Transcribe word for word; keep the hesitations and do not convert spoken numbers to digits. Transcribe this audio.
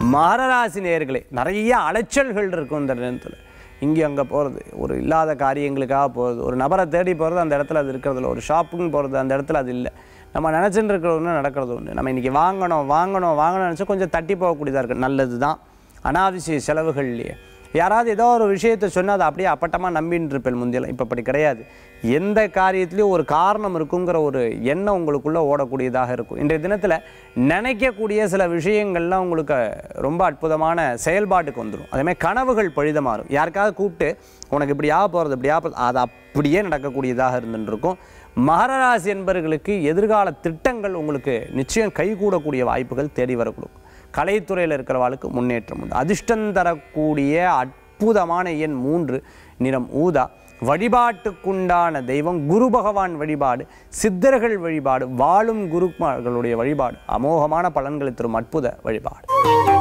மகர ராசி நேயர்களே, நிறைய அலைச்சல்கள் இருக்கும் இந்த நேரத்தில். இங்கே அங்கே போகிறது, ஒரு இல்லாத காரியங்களுக்காக போகிறது, ஒரு நபரை தேடி போகிறது, அந்த இடத்துல அது இருக்கிறதில்ல, ஒரு ஷாப்புன்னு போகிறது, அந்த இடத்துல அது இல்லை. நம்ம நினச்சிட்டு இருக்கிற ஒன்று நடக்கிறது ஒன்று. நம்ம இன்றைக்கி வாங்கணும் வாங்கணும் வாங்கணும்னு நினச்சா கொஞ்சம் தட்டி போகக்கூடியதாக இருக்குது. நல்லது தான், அனாவசிய செலவுகள் இல்லையே. யாராவது ஏதோ ஒரு விஷயத்தை சொன்னால் அதை அப்படியே அப்பட்டமாக நம்பின்னு இருப்பேன் முந்தியெல்லாம். இப்போ அப்படி கிடையாது. எந்த காரியத்துலேயும் ஒரு காரணம் இருக்குங்கிற ஒரு எண்ணம் உங்களுக்குள்ளே ஓடக்கூடியதாக இருக்கும். இன்றைய தினத்தில் நினைக்கக்கூடிய சில விஷயங்கள்லாம் உங்களுக்கு ரொம்ப அற்புதமான செயல்பாட்டுக்கு வந்துடும். அதேமாதிரி கனவுகள் பழிதமாறும். யாருக்காவது கூப்பிட்டு உனக்கு இப்படி ஆக போகிறது இப்படி ஆக போகிறது, அது அப்படியே நடக்கக்கூடியதாக இருந்துருக்கும். மகர ராசி என்பவர்களுக்கு எதிர்கால திட்டங்கள் உங்களுக்கு நிச்சயம் கைகூடக்கூடிய வாய்ப்புகள் தேடி வரக்கூடும். கலைத்துறையில் இருக்கிறவாளுக்கு முன்னேற்றம் உண்டு. அதிர்ஷ்டம் தரக்கூடிய அற்புதமான எண் மூன்று, நிறம் ஊதா. வழிபாட்டுக்குண்டான தெய்வம் குரு பகவான் வழிபாடு, சித்தர்கள் வழிபாடு, வாழும் குருமார்களுடைய வழிபாடு அமோகமான பலன்களை தரும் அற்புத வழிபாடு.